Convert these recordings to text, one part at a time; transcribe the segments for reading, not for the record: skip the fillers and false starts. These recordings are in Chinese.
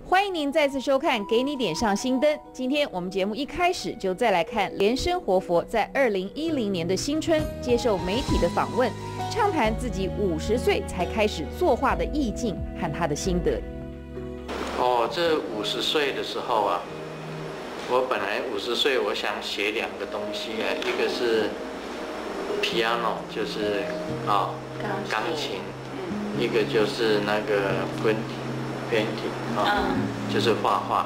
欢迎您再次收看《给你点上新灯》。今天我们节目一开始就再来看莲生活佛在2010年的新春接受媒体的访问，畅谈自己50岁才开始作画的意境和他的心得。 这50岁的时候啊，我本来50岁，我想写2个东西啊，一个是 piano， 就是钢琴，一个就是那个 painting 就是画画。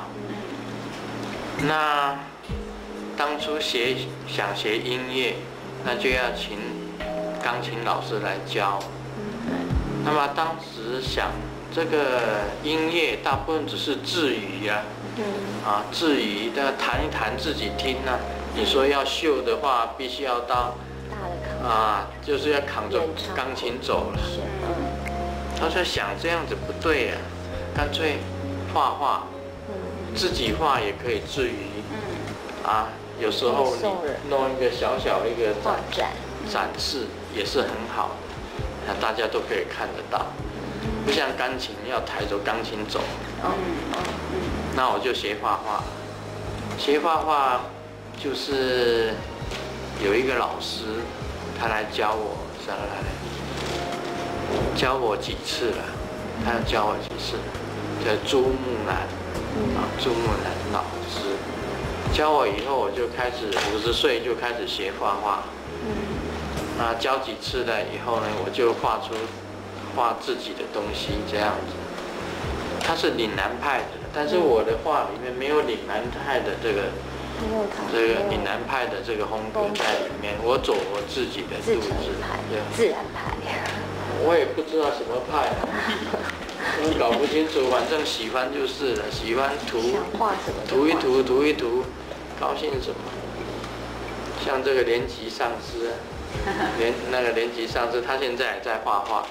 那当初想学音乐，那就要请钢琴老师来教。那么当时想，这个音乐大部分只是自娱啊，自娱的弹一弹自己听啊。你说要秀的话，必须要到就是要扛着钢琴走了。他说想这样子不对啊，干脆画画，自己画也可以自娱有时候你弄一个小小一个展示也是很好，大家都可以看得到。不像钢琴要抬着钢琴走。那我就学画画，学画画就是有一个老师，他来教我，教我几次了，他要教我几次，叫朱木兰朱木兰老师教我以后，我就开始50岁就开始学画画。教几次了以后呢，我就画自己的东西这样子。他是岭南派的，但是我的画里面没有岭南派的这个岭南派的这个风格在里面，我走我自己的路子， 自然派。 我也不知道什么派，我搞不清楚，反正喜欢就是了，喜欢涂一涂，高兴什么？像这个莲吉上师，莲吉上师，他现在也在画画。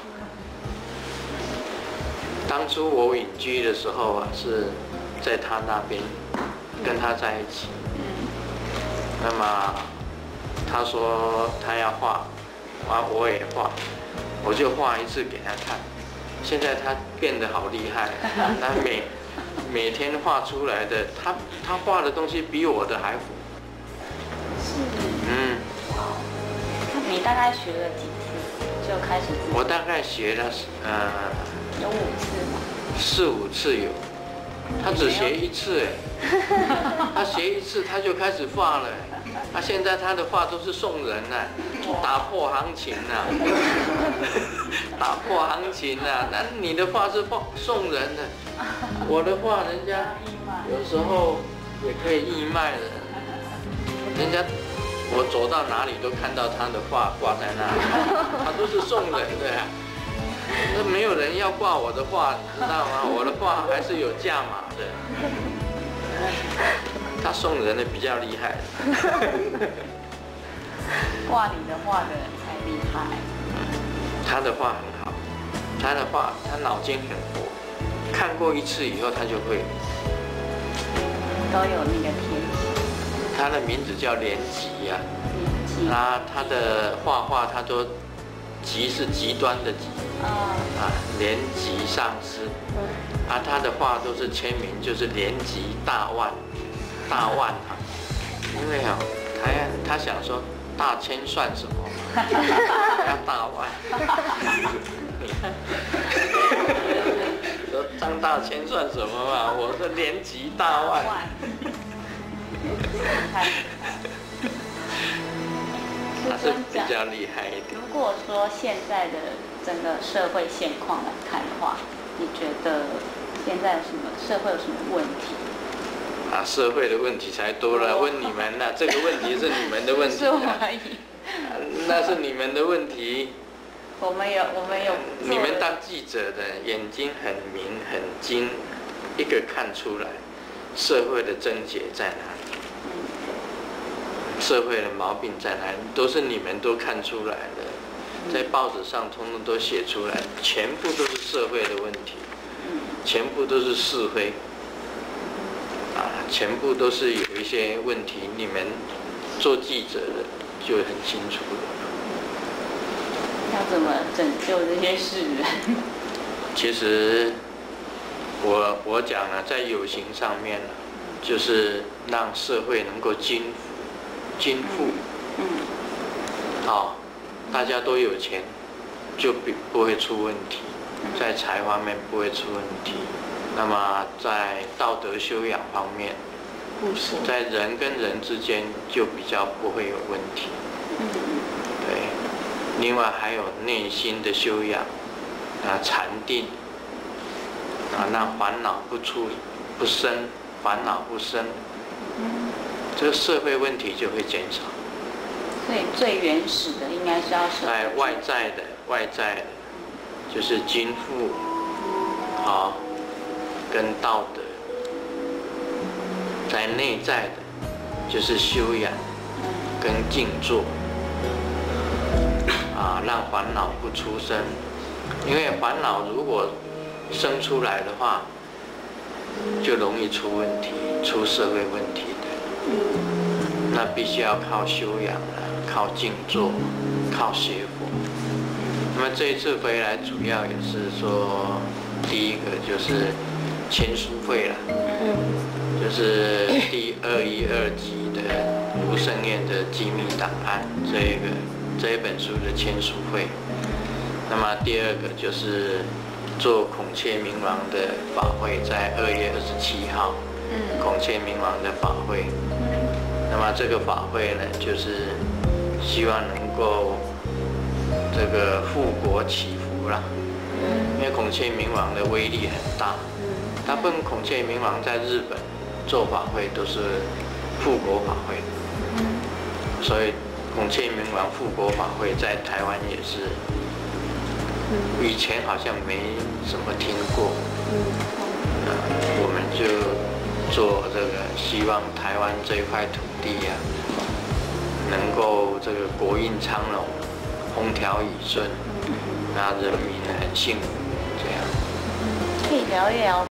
当初我隐居的时候啊，是在他那边跟他在一起。那么他说他要画，我也画，我就画一次给他看。现在他变得好厉害，他每天画出来的，他画的东西比我的还符。 你大概学了几次就开始？ 我大概学了有5次吗 ？4、5次有。他只学1次他学1次他就开始画了。现在他的画都是送人打破行情打破行情那你的画是送人的，我的画人家有时候也可以义卖的，人家我走到哪里都看到他的画挂在那里，他都是送人的那没有人要挂我的画，你知道吗？我的画还是有价码的。他送人的比较厉害。 挂你的画的人才厉害。 他的画很好，他脑筋很活，看过1次以后他就会。 都有那个天性。 他的名字叫莲吉他的画他都极是极端的极莲吉上师他的画都是签名，就是莲吉大万因为他想说大千算什么要大万说张大千算什么嘛，我说莲吉大万他是比较厉害一点。 如果说现在的整个社会现况来看的话，你觉得现在社会有什么问题？ 社会的问题才多了，问你们这个问题是你们的问题那是你们的问题。 我们有。 你们当记者的眼睛很明很精，一个看出来社会的症结在哪里，社会的毛病在哪里，都是你们都看出来的，在报纸上通通都写出来，全部都是社会的问题，全部都是是非全部都是有一些问题，你们做记者的就很清楚了。 要怎么拯救这些世人？ 其实我讲呢，在有形上面呢，就是让社会能够均富，大家都有钱，就不会出问题，在财方面不会出问题。那么在道德修养方面，在人跟人之间就比较不会有问题。对，另外还有内心的修养，禅定，让烦恼不生，烦恼不生，这个社会问题就会减少。 所以最原始的应该是要在外在的，就是均富，跟道德；在内在的，就是修养跟静坐，让烦恼不出生。因为烦恼如果生出来的话，就容易出问题，出社会问题的。那必须要靠修养靠静坐，靠学佛。那么这一次回来，主要也是说，第一个就是签书会了，就是第212集的卢胜彦的机密档案这一本书的签书会。那么第二个就是做孔雀明王的法会，在2月27号，孔雀明王的法会。那么这个法会呢，就是希望能够这个富国祈福啦。因为孔雀明王的威力很大，大部分孔雀明王在日本做法会都是富国法会，所以孔雀明王富国法会在台湾也是，以前好像没什么听过，我们就做这个，希望台湾这块土地能够这个国运昌隆，风调雨顺，那人民很幸福，这样。 可以聊一聊